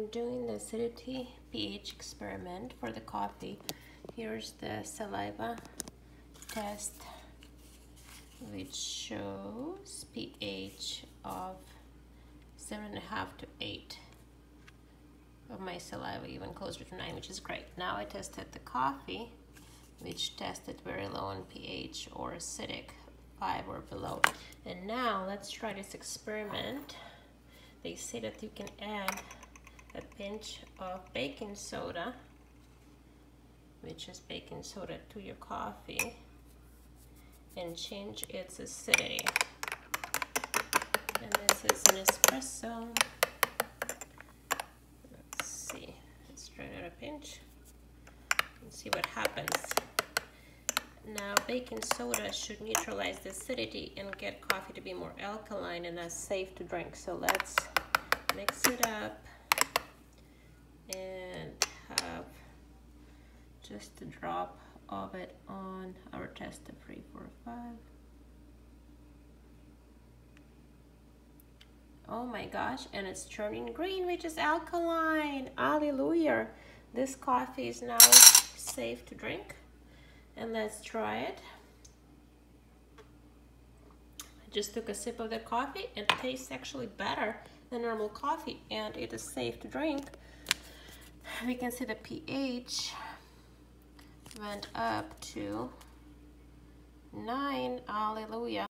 doing the acidity pH experiment for the coffee. Here's the saliva test, which shows pH of 7.5 to 8 of my saliva, even closer to 9, which is great. Now I tested the coffee, which tested very low on pH or acidic, 5 or below. And now let's try this experiment. They say that you can add a pinch of baking soda, which is baking soda, to your coffee and change its acidity. And this is an espresso. Let's see, let's try another pinch and see what happens. Now, baking soda should neutralize the acidity and get coffee to be more alkaline and thus safe to drink. So let's mix it up and have just a drop of it on our test of 3, 4, 5. Oh my gosh, and it's turning green, which is alkaline. Hallelujah. This coffee is now safe to drink. And let's try it. I just took a sip of the coffee and it tastes actually better than normal coffee, and it is safe to drink. We can see the pH went up to 9. Hallelujah.